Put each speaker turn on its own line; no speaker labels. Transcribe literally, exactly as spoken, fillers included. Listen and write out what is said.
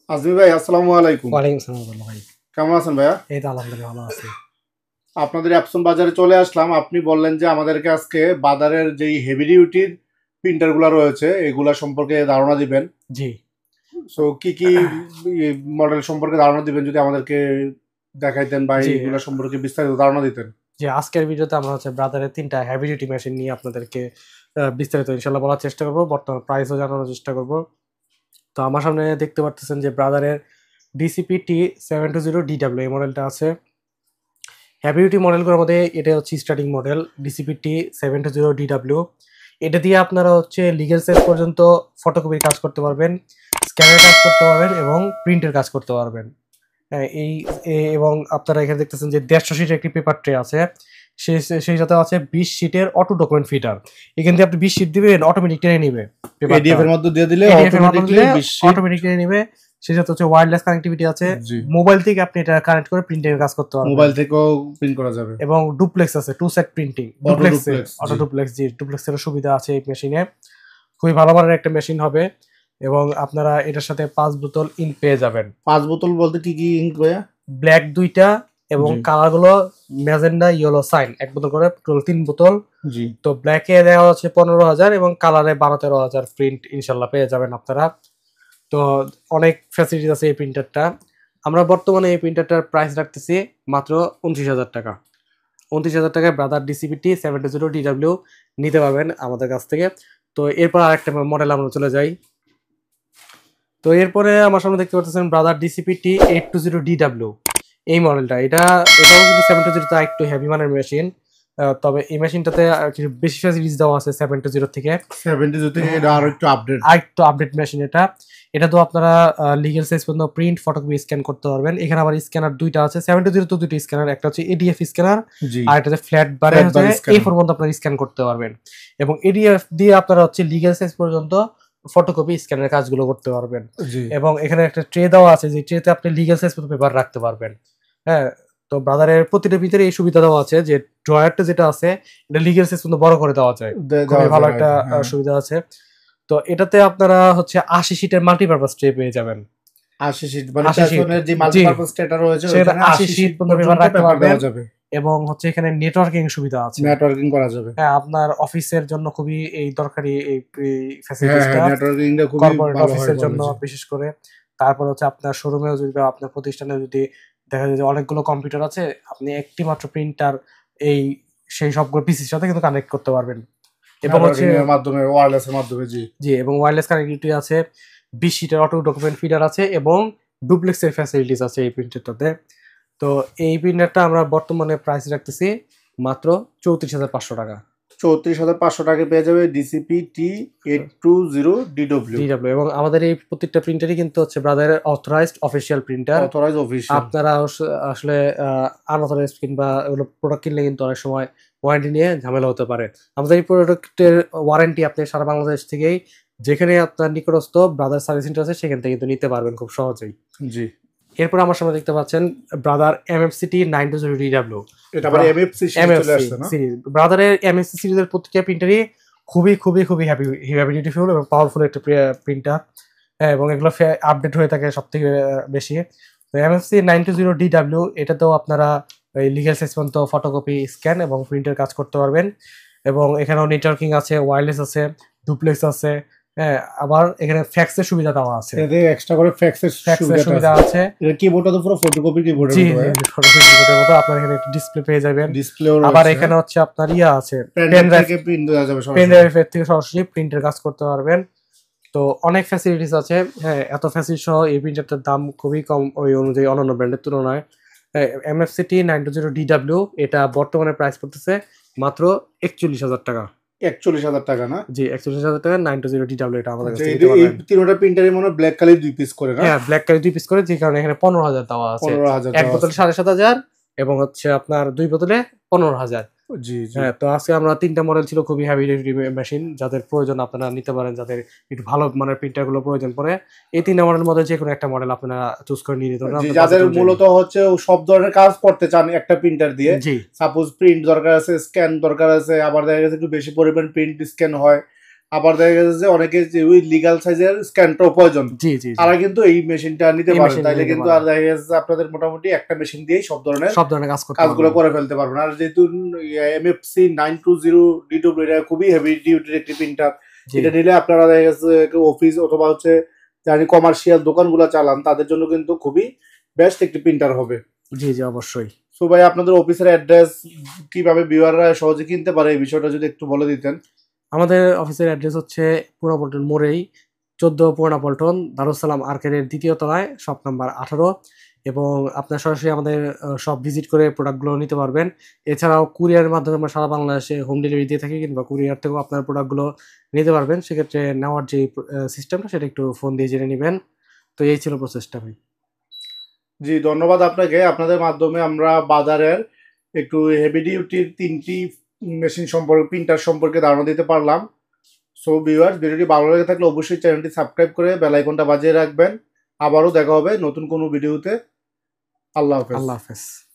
আজমি ভাই, আসসালামু আলাইকুম।
ওয়ালাইকুম আসসালাম ভাই।
কেমন আছেন ভাইয়া?
এই তো আলহামদুলিল্লাহ ভালো আছি।
আপনাদের অ্যাপসন বাজারে চলে আসলাম। আপনি বললেন যে আমাদেরকে আজকে বাজারের যেই হেভি ডিউটির প্রিন্টারগুলো রয়েছে এগুলা সম্পর্কে ধারণা দিবেন।
জি।
সো কি কি মডেল সম্পর্কে ধারণা দিবেন যদি আমাদেরকে দেখাইতেন বা
জি
এইগুলা সম্পর্কে বিস্তারিত ধারণা দিতেন।
জি আজকের ভিডিওতে আমরা হচ্ছে ব্রাদারের তিনটা হেভি ডিউটি মেশিন নিয়ে আপনাদেরকে আহ, বিস্তারিত ইনশাল্লাহ বলার চেষ্টা করবো, বর্তমান প্রাইসও জানানোর চেষ্টা করব। তো আমার সামনে দেখতে পাচ্ছেন যে ব্রাদারের DCP T seven two zero DW এই মডেলটা আছে। হেভি ডিউটি মডেলগুলোর মধ্যে এটা হচ্ছে starting model DCP T seven two zero DW. এটা দিয়ে আপনারা হচ্ছে লিগেল সাইজ পর্যন্ত ফটোকপির কাজ করতে পারবেন, স্ক্যানের কাজ করতে পারবেন এবং প্রিন্টের কাজ করতে পারবেন। হ্যাঁ, এই এ- এবং আপনারা এখানে দেখতেছেন যে দেড়শো শিটের একটি পেপার ট্রে আছে, সেই সেই সাথে আছে বিশ শিটের অটো ডকুমেন্ট ফিটার। এখান থেকে আপনি বিশ শিট দিবেন, অটোমেটিক টেনে নিবে।
এডিএফ এর মধ্যে দিয়ে দিলে
অটোমেটিকলি অটোমেটিক টেনে নিবে। সেই সাথে হচ্ছে ওয়্যারলেস কানেক্টিভিটি আছে, মোবাইল থেকে আপনি এটা কানেক্ট করে প্রিন্টের কাজ করতে পারবেন।
মোবাইল থেকেও প্রিন্ট করা যাবে
এবং ডুপ্লেক্স আছে, two side printing, duplex auto duplex. জি, ডুপ্লেক্সের সুবিধা আছে এই মেশিনে, খুবই ভালো মানের একটা মেশিন হবে। এবং আপনারা এটার সাথে পাঁচ বোতল ইঙ্ক পেয়ে যাবেন।
পাঁচ বোতল বলতে কি কি ইঙ্ক ভাইয়া?
ব্ল্যাক দুইটা এবং কালার গুলো ম্যাজেন্ডা, ইয়েলো, সাইন এক বোতল করে, টোটাল তিন বোতল।
জি।
তো ব্ল্যাকে দেওয়া হচ্ছে পনেরো হাজার এবং কালারে বারো তেরো হাজার প্রিন্ট ইনশাল্লাহ পেয়ে যাবেন আপনারা। তো অনেক ফ্যাসিলিটি আছে এই প্রিন্টারটা। আমরা বর্তমানে এই প্রিন্টারটার প্রাইস রাখতেছি মাত্র উনত্রিশ হাজার টাকা। উনত্রিশ হাজার টাকায় brother DCP T seven two zero DW নিতে পারবেন আমাদের কাছ থেকে। তো এরপর আরেকটা মডেল আমরা চলে যাই। তো এরপরে আমার সামনে দেখতে পাচ্ছেন brother DCP T eight two zero DW এই মডেলটা। এটা এটাও কিন্তু সেভেন টু জিরো একটু হেভি মানের মেশিন, তবে এই মেশিনটাতে কিছু বেশি ফ্যাসিলিটিস দেওয়া আছে সেভেন টু জিরো থেকে।
সেভেন টু জিরো থেকে এটা আরো একটু আপডেট,
আর একটু আপডেট মেশিন এটা। এটা তো আপনারা লিগ্যাল সাইজ পর্যন্ত প্রিন্ট, ফটোকপি, স্ক্যান করতে পারবেন। এখানে আবার স্ক্যানার দুইটা আছে, সেভেন টু জিরো তো দুইটা স্ক্যানার, একটা হচ্ছে এডিএফ স্ক্যানার আর একটা হচ্ছে ফ্ল্যাট বারে হচ্ছে এই ফোর পর্যন্ত আপনারা স্ক্যান করতে পারবেন। এবং এডিএফ দিয়ে আপনারা হচ্ছে লিগ্যাল সাইজ পর্যন্ত ফটোকপি, স্ক্যানের কাজগুলো করতে পারবেন। এবং এখানে একটা ট্রে দেওয়া আছে, যে ট্রেতে আপনি লিগ্যাল সাইজ পর্যন্ত পেপার রাখতে পারবেন। হ্যাঁ, তো ব্রাদারের প্রতিটা ভিতরে এই সুবিধা দেওয়া আছে যে ড্রয়ারটা যেটা আছে এটা লিগ্যাল সাইজ পর্যন্ত বড় করে দেওয়া যায়, খুবই ভালো একটা সুবিধা আছে। তো এটাতে আপনারা হচ্ছে আশি শিটের মাল্টিপারপাস ট্রে পেয়ে যাবেন।
আশি শিট মানে টেসনের যে মাল্টিপারপাস ট্রেটা রয়েছে ওখানে
আশি শিট পর্যন্ত পেপার রাখতে পারবেন। এবং হচ্ছে এখানে নেটওয়ার্কিং সুবিধা আছে,
নেটওয়ার্কিং করা যাবে।
হ্যাঁ, আপনার অফিসের জন্য খুবই এই দরকারি এই ফ্যাসিলিটিসটা,
নেটওয়ার্কিংটা খুবই
কর্পোরেট অফিসের জন্য বিশেষ করে। তারপর হচ্ছে আপনার শোরুমেও যদি আপনার প্রতিষ্ঠানে যদি দেখা যায় যে অনেকগুলো কম্পিউটার আছে, আপনি একটি মাত্র প্রিন্টার এই সেই সবগুলো পিসির সাথে কিন্তু কানেক্ট করতে পারবেন। এবং হচ্ছে
মাধ্যমে ওয়্যারলেসের মাধ্যমে জি
জি এবং ওয়্যারলেস কানেক্টিভিটি আছে, বিশ শিটের অটো ডকুমেন্ট ফিডার আছে এবং ডুপ্লেক্সের ফ্যাসিলিটিস আছে এই প্রিন্টারটাতে। তো এই প্রিন্টারটা আমরা বর্তমানে প্রাইস রাখতেছি মাত্র চৌত্রিশ হাজার পাঁচশো টাকা।
চৌত্রিশ হাজার পাঁচশো টাকা পেয়ে যাবে DCP T eight two zero DW.
এবং আমাদের এই প্রত্যেকটা প্রিন্টারই কিন্তু হচ্ছে ব্রাদারের authorized official printer.
Authorized official.
আপনারা আসলে আনঅথরাইজড কিংবা ওগুলো প্রোডাক্ট কিনলে কিন্তু অনেক সময় ওয়ারেন্টি নিয়ে ঝামেলা হতে পারে। আমাদের এই প্রোডাক্টের ওয়ারেন্টি আপনি সারা বাংলাদেশ থেকেই যেখানে আপনার নিকটস্থ ব্রাদার সার্ভিস সেন্টার আছে সেখান থেকে কিন্তু নিতে পারবেন খুব সহজেই।
জি।
এরপর আমার সামনে দেখতে পাচ্ছেন brother MFC T nine two zero DW.
এটা আবার এমএফসি সিরিজ।
ব্রাদারের এমএফসি সিরিজের প্রত্যেকটা প্রিন্টারই খুবই খুবই খুবই হ্যাপি হ্যাপি বিউটিফুল এবং পাওয়ারফুল একটা প্রিন্টার, এবং এগুলো আপডেট হয়ে থাকে সব থেকে বেশি। তো MFC nine two zero DW এটাতেও আপনারা এই লিগ্যাল সাইজ পর্যন্ত ফটোকপি, স্ক্যান এবং প্রিন্টের কাজ করতে পারবেন। এবং এখানেও নেটওয়ার্কিং আছে, ওয়্যারলেস আছে, ডুপ্লেক্স আছে, হ্যাঁ, আবার এখানে ফ্যাক্সের সুবিধা দেওয়া আছে,
এতে এক্সট্রা করে ফ্যাক্সের সুবিধা আছে। এর কিবোর্ডটা তো পুরো ফটোকপি কিবোর্ড,
জি ফটোকপি কিবোর্ডের মতো আপনারা এখানে একটা ডিসপ্লে পেয়ে যাবেন। আবার এখানে হচ্ছে আপনার ইয়া আছে, পেন ড্রাইভ থেকে প্রিন্ট দেওয়া যাবে, পেন ড্রাইভ থেকে সরাসরি প্রিন্টের কাজ করতে পারবেন। তো অনেক ফ্যাসিলিটিস আছে। হ্যাঁ, এত ফ্যাসিলিটি সহ এই প্রিন্টারটার দাম খুবই কম ওই অনুযায়ী অন্যান্য ব্র্যান্ডের তুলনায়। MFC T nine two zero DW এটা বর্তমানে প্রাইস পড়তেছে মাত্র একচল্লিশ হাজার টাকা।
একচল্লিশ হাজার টাকা না?
জি, একচল্লিশ হাজার টাকা নাইন টু জিরো ডিডাব্লিউ এটা আমাদের কাছে
নিতে পারবেন। এই তিনটা প্রিন্টারে মনে ব্ল্যাক কালার দুই পিস করে না?
হ্যাঁ, ব্ল্যাক কালার দুই পিস করে, যে কারণে এখানে পনেরো হাজার দেওয়া আছে। এক বোতলে সাড়ে সাত হাজার এবং হচ্ছে আপনার দুই বোতলে পনেরো হাজার। জি জি। হ্যাঁ, তো আজকে আমরা তিনটা মডেল ছিল খুবই হেভি ডিউটি মেশিন, যাদের প্রয়োজন আপনারা নিতে পারেন, যাদের একটু ভালো মানের প্রিন্টারগুলো প্রয়োজন পড়ে এই তিনটা মডেলের মধ্যে যে কোনো একটা মডেল আপনারা চুজ করে নিয়ে নিতে পারেন।
যাদের মূলত হচ্ছে সব ধরনের কাজ করতে চান একটা প্রিন্টার দিয়ে, সাপোজ প্রিন্ট দরকার আছে, স্ক্যান দরকার আছে, আবার দেখা গেছে একটু বেশি পরিমাণ প্রিন্ট স্ক্যান হয়, আবার দেখা গেছে যে অনেকে যে ওই লিগাল সাইজের স্ক্যানটাও প্রয়োজন,
জি জি জি
তারা কিন্তু এই মেশিনটা নিতে
এই
পারেন।
মেশিনটা
তাইলে
নিতে
কিন্তু আর
পারেন,
দেখা গেছে যে আপনাদের মোটামুটি একটা মেশিন দিয়েই সব ধরনের
সব ধরনের কাজ করতে
কাজগুলো
পারবেন।
করে ফেলতে পারবেন। আর যেহেতু MFC nine two zero DW এটা খুবই হেভি ডিউটির একটি প্রিন্টার,
জি
এটা নিলে আপনারা দেখা গেছে অফিস অথবা হচ্ছে জানি কমার্শিয়াল দোকানগুলো চালান তাদের জন্য কিন্তু খুবই বেস্ট একটি প্রিন্টার হবে।
জি জি অবশ্যই।
সো ভাই আপনাদের অফিসের অ্যাড্রেস কিভাবে ভিউয়াররা সহজে কিনতে পারে এই বিষয়টা যদি একটু বলে দিতেন।
আমাদের অফিসের অ্যাড্রেস হচ্ছে পুরনো পল্টন মোড়েই, চোদ্দ পুরনো পল্টন, দারুসালাম আর্কেডের দ্বিতীয় তলায়, শপ নাম্বার আঠারো। এবং আপনার সরাসরি আমাদের শপ ভিজিট করে প্রোডাক্টগুলো নিতে পারবেন। এছাড়াও কুরিয়ারের মাধ্যমে আমরা সারা বাংলাদেশে হোম ডেলিভারি দিয়ে থাকি, কিংবা কুরিয়ার থেকেও আপনার প্রোডাক্টগুলো নিতে পারবেন। সেক্ষেত্রে নেওয়ার যে সিস্টেমটা সেটা একটু ফোন দিয়ে জেনে নেবেন। তো এই ছিল প্রসেসটা ভাই।
জি ধন্যবাদ আপনাকে। আপনাদের মাধ্যমে আমরা বাজারের একটু হেভি ডিউটির তিনটি মেশিন সম্পর্কে প্রিন্টার সম্পর্কে ধারণা দিতে পারলাম। সো ভিউয়ার্স ভিডিওটি ভালো লেগে থাকলে অবশ্যই চ্যানেলটি সাবস্ক্রাইব করে বেল আইকনটা বাজিয়ে রাখবেন। আবারও দেখা হবে নতুন কোনো ভিডিওতে। আল্লাহ হাফেজ।
আল্লাহ হাফেজ।